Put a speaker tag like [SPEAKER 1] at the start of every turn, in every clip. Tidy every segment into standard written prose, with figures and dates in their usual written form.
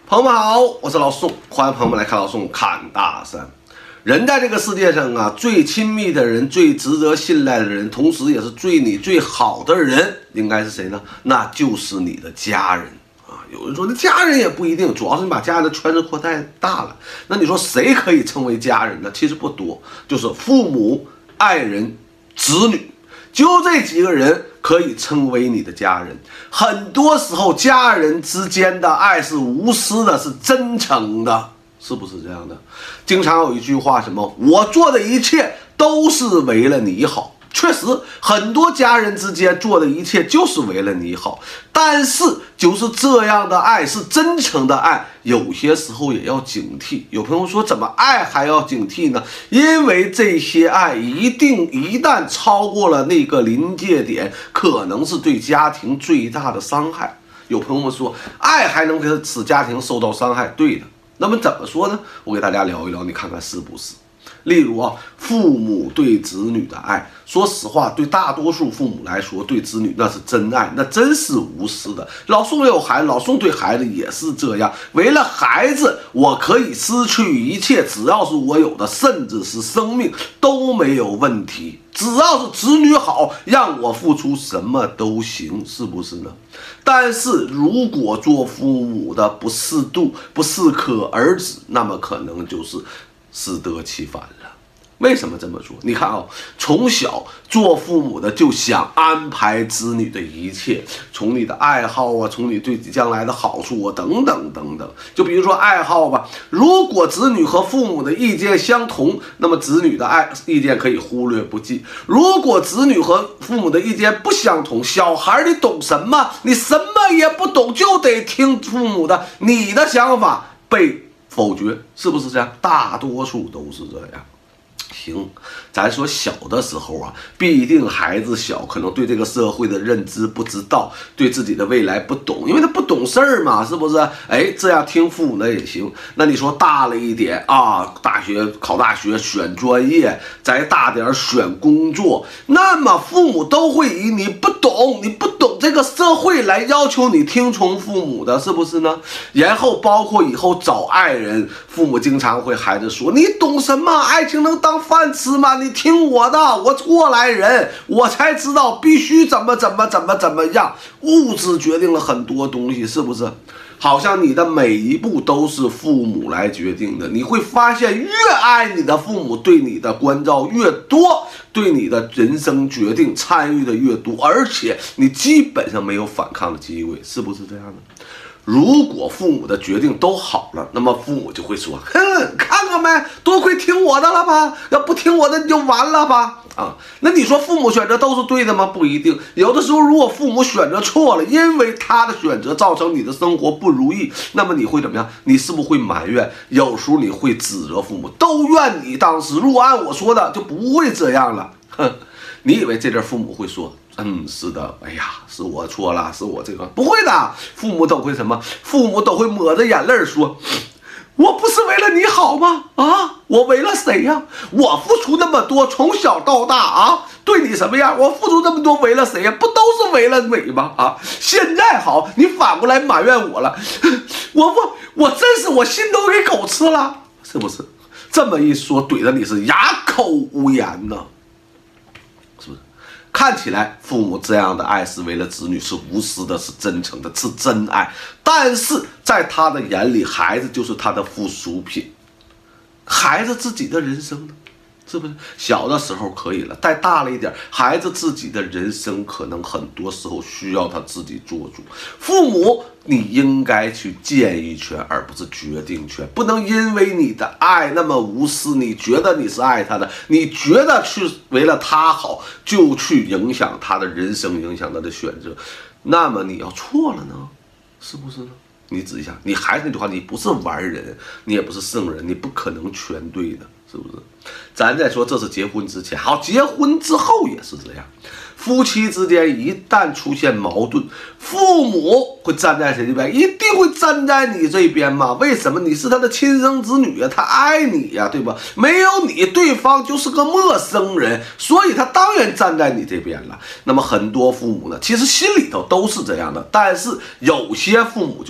[SPEAKER 1] 朋友们好，我是老宋，欢迎朋友们来看老宋侃大山。人在这个世界上啊，最亲密的人，最值得信赖的人，同时也是对你最好的人，应该是谁呢？那就是你的家人啊。有人说，那家人也不一定，主要是你把家人的圈子扩太大了。那你说谁可以称为家人呢？其实不多，就是父母、爱人、子女，就这几个人可以称为你的家人。很多时候，家人之间的爱是无私的，是真诚的，是不是这样的？经常有一句话，什么我做的一切都是为了你好。确实，很多家人之间做的一切就是为了你好，但是就是这样的爱是真诚的爱，有些时候也要警惕。有朋友说，怎么爱还要警惕呢？因为这些爱一旦超过了那个临界点，可能是对家庭最大的伤害。有朋友们说，爱还能使家庭受到伤害？对的。那么怎么说呢？我给大家聊一聊，你看看是不是？例如啊，父母对子女的爱，说实话，对大多数父母来说，对子女那是真爱，那真是无私的。老宋也有孩子，老宋对孩子也是这样，为了孩子，我可以失去一切，只要是我有的，甚至是生命都没有问题。只要是子女好，让我付出什么都行，是不是呢？但是如果做父母的不适度、不适可而止，那么可能就是适得其反了。为什么这么说？你看啊，从小做父母的就想安排子女的一切，从你的爱好啊，从你对将来的好处啊，等等等等。就比如说爱好吧，如果子女和父母的意见相同，那么子女的意见可以忽略不计；如果子女和父母的意见不相同，小孩你懂什么？你什么也不懂，就得听父母的，你的想法被否决，是不是这样？大多数都是这样。行，咱说小的时候啊，必定孩子小，可能对这个社会的认知不知道，对自己的未来不懂，因为他不懂事儿嘛，是不是？哎，这样听父母的也行。那你说大了一点啊，考大学选专业，再大点选工作，那么父母都会以你不懂这个社会来要求你听从父母的，是不是呢？然后包括以后找爱人，父母经常会孩子说，你懂什么？爱情能当饭吃吗？你听我的，我过来人，我才知道必须怎么样。物质决定了很多东西，是不是？好像你的每一步都是父母来决定的。你会发现，越爱你的父母，对你的关照越多，对你的人生决定参与的越多，而且你基本上没有反抗的机会，是不是这样的？如果父母的决定都好了，那么父母就会说，看看没，多亏听我的了吧，要不听我的你就完了吧。啊，那你说父母选择都是对的吗？不一定。有的时候，如果父母选择错了，因为他的选择造成你的生活不如意，那么你会怎么样？你是不是会埋怨？有时候你会指责父母，都怨你当时，如果按我说的，就不会这样了。你以为这阵父母会说，是的，哎呀，是我错了，是我这个不会的，父母都会什么？父母都会抹着眼泪说，我不是为了你好吗？啊，我为了谁呀？我付出那么多，从小到大啊，对你什么样？我付出这么多，为了谁呀？不都是为了你吗？啊，现在好，你反过来埋怨我了，我真是我心都给狗吃了，是不是？这么一说，怼着你是哑口无言呢。是不是？看起来父母这样的爱是为了子女，是无私的，是真诚的，是真爱。但是在他的眼里，孩子就是他的附属品，孩子自己的人生呢？是不是？小的时候可以了，再大了一点，孩子自己的人生可能很多时候需要他自己做主。父母，你应该去建议权，而不是决定权，不能因为你的爱那么无私，你觉得你是爱他的，你觉得去为了他好，就去影响他的人生，影响他的选择，那么你要错了呢，是不是呢？你仔细想，你还是那句话，你不是完人，你也不是圣人，你不可能全对的，是不是？咱再说，这是结婚之前，好，结婚之后也是这样。夫妻之间一旦出现矛盾，父母会站在谁这边？一定会站在你这边嘛？为什么？你是他的亲生子女啊，他爱你呀，对吧？没有你，对方就是个陌生人，所以他当然站在你这边了。那么很多父母呢，其实心里头都是这样的，但是有些父母就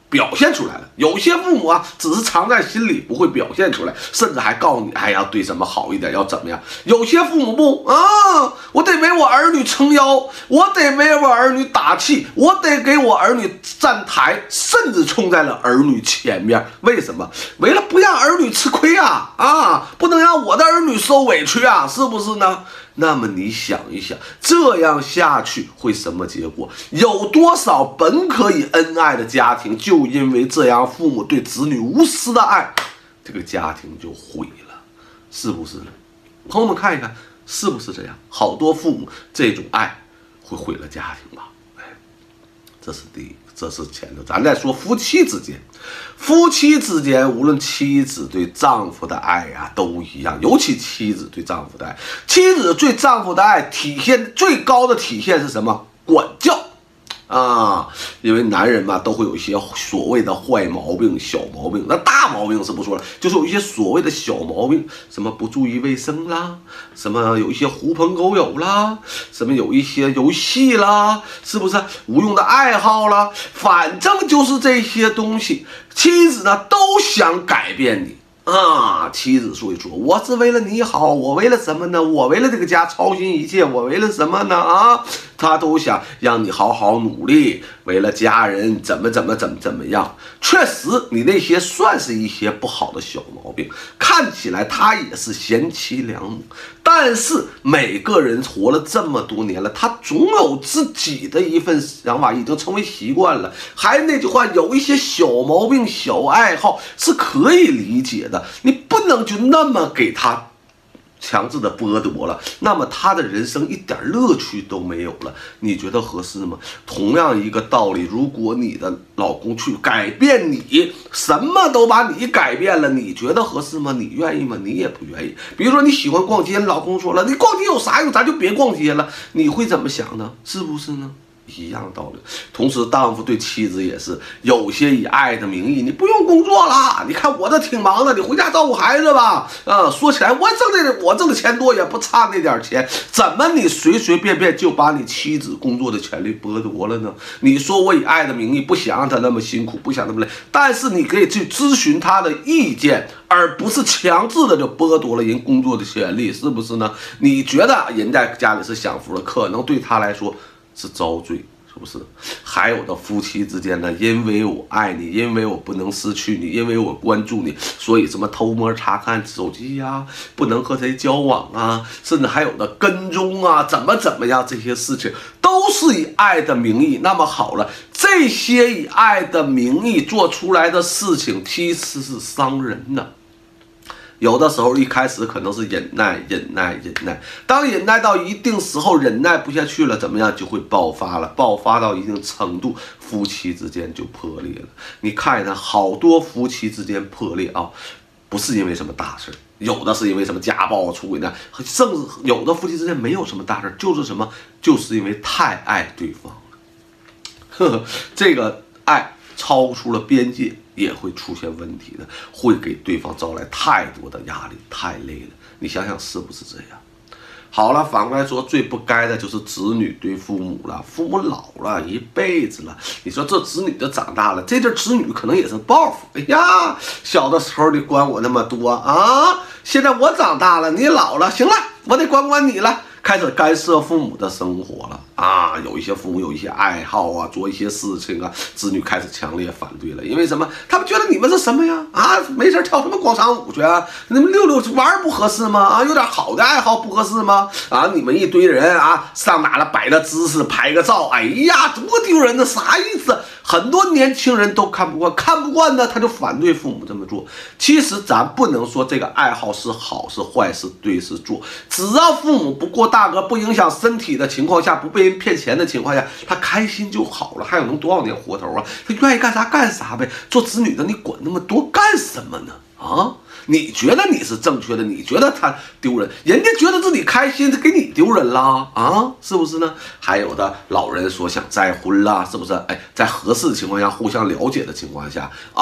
[SPEAKER 1] 表现出来了。有些父母啊，只是藏在心里，不会表现出来，甚至还告诉你，哎，要对什么好一点，要怎么样。有些父母不啊，我得为我儿女撑腰，我得为我儿女打气，我得给我儿女站台，甚至冲在了儿女前面。为什么？为了不让儿女吃亏啊，不能让我的儿女受委屈啊，是不是呢？那么你想一想，这样下去会什么结果？有多少本可以恩爱的家庭，就因为这样父母对子女无私的爱，这个家庭就毁了，是不是呢？朋友们看一看，是不是这样？好多父母这种爱会毁了家庭吧？哎，这是第一，这是前头。咱再说夫妻之间，夫妻之间无论妻子对丈夫的爱啊都一样，尤其妻子对丈夫的爱，妻子对丈夫的爱体现最高的体现是什么？管教啊，因为男人嘛都会有一些所谓的坏毛病、小毛病，那大毛病是不说了，就是有一些所谓的小毛病，什么不注意卫生啦，什么有一些狐朋狗友啦，什么有一些游戏啦，是不是无用的爱好啦？反正就是这些东西，妻子呢都想改变你。妻子所以说，我是为了你好，我为了什么呢？我为了这个家操心一切，我为了什么呢？他都想让你好好努力，为了家人怎么样。确实，你那些算是一些不好的小毛病，看起来他也是贤妻良母。但是每个人活了这么多年了，他总有自己的一份想法，已经成为习惯了。还是那句话，有一些小毛病、小爱好是可以理解的，你不能就那么给他强制的剥夺了，那么他的人生一点乐趣都没有了，你觉得合适吗？同样一个道理，如果你的老公去改变你，什么都把你改变了，你觉得合适吗？你愿意吗？你也不愿意。比如说你喜欢逛街，老公说了，你逛街有啥用？咱就别逛街了，你会怎么想呢？是不是呢？一样道理。同时，丈夫对妻子也是有些以爱的名义，你不用工作了，你看我这挺忙的，你回家照顾孩子吧。说起来，我挣的钱多，也不差那点钱，怎么你随随便便就把你妻子工作的权利剥夺了呢？你说我以爱的名义不想让她那么辛苦，不想那么累，但是你可以去咨询她的意见，而不是强制的就剥夺了人工作的权利，是不是呢？你觉得人在家里是享福了，可能对他来说是遭罪，是不是？还有的夫妻之间呢，因为我爱你，因为我不能失去你，因为我关注你，所以什么偷摸查看手机呀，不能和谁交往啊，甚至还有的跟踪啊，怎么样，这些事情都是以爱的名义。那么好了，这些以爱的名义做出来的事情，其实是伤人的。有的时候一开始可能是忍耐，当忍耐到一定时候，忍耐不下去了，怎么样就会爆发了，爆发到一定程度，夫妻之间就破裂了。你看一看，好多夫妻之间破裂啊，不是因为什么大事，有的是因为什么家暴、出轨呢，甚至有的夫妻之间没有什么大事，就是什么，就是因为太爱对方了。这个爱超出了边界，也会出现问题的，会给对方招来太多的压力，太累了。你想想是不是这样？好了，反过来说，最不该的就是子女对父母了。父母老了一辈子了，你说这子女都长大了，这子女可能也是报复。哎呀，小的时候你管我那么多啊，现在我长大了，你老了，行了，我得管你了。开始干涉父母的生活了啊！有一些父母有一些爱好啊，做一些事情啊，子女开始强烈反对了。因为什么？他们觉得你们是什么呀？没事跳什么广场舞去啊？你们溜玩不合适吗？有点好的爱好不合适吗？你们一堆人上哪了摆个姿势拍个照，哎呀，多丢人呢！啥意思？很多年轻人都看不惯呢，他就反对父母这么做。其实咱不能说这个爱好是好是坏是对是错，只要父母不过大个，不影响身体的情况下，不被人骗钱的情况下，他开心就好了。还有能多少年活头啊？他愿意干啥干啥呗。做子女的你管那么多干什么呢？你觉得你是正确的，你觉得他丢人，人家觉得自己开心，他给你丢人啦是不是呢？还有的老人说想再婚啦，是不是？在合适的情况下，互相了解的情况下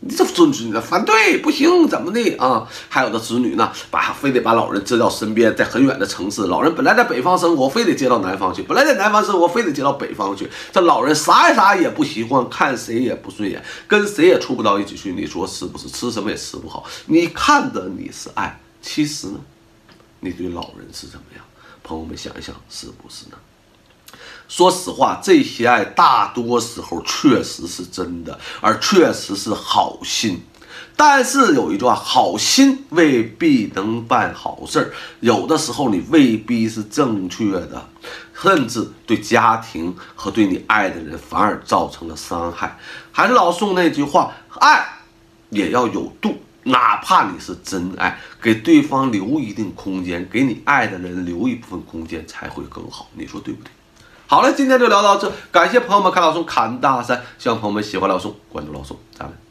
[SPEAKER 1] 你这孙子你反对不行，怎么的啊？还有的子女呢，非得把老人接到身边，在很远的城市，老人本来在北方生活，非得接到南方去；本来在南方生活，非得接到北方去。这老人啥也不习惯，看谁也不顺眼，跟谁也处不到一起去。你说是不是？吃什么也吃不好。你看着你是爱，其实呢，你对老人是怎么样？朋友们想一想，是不是呢？说实话，这些爱大多时候确实是真的，而确实是好心。但是有一句话，好心未必能办好事，有的时候你未必是正确的，甚至对家庭和对你爱的人反而造成了伤害。还是老宋那句话，爱也要有度，哪怕你是真爱，给对方留一定空间，给你爱的人留一部分空间才会更好。你说对不对？好了，今天就聊到这，感谢朋友们看老宋侃大山，希望朋友们喜欢老宋，关注老宋，咱们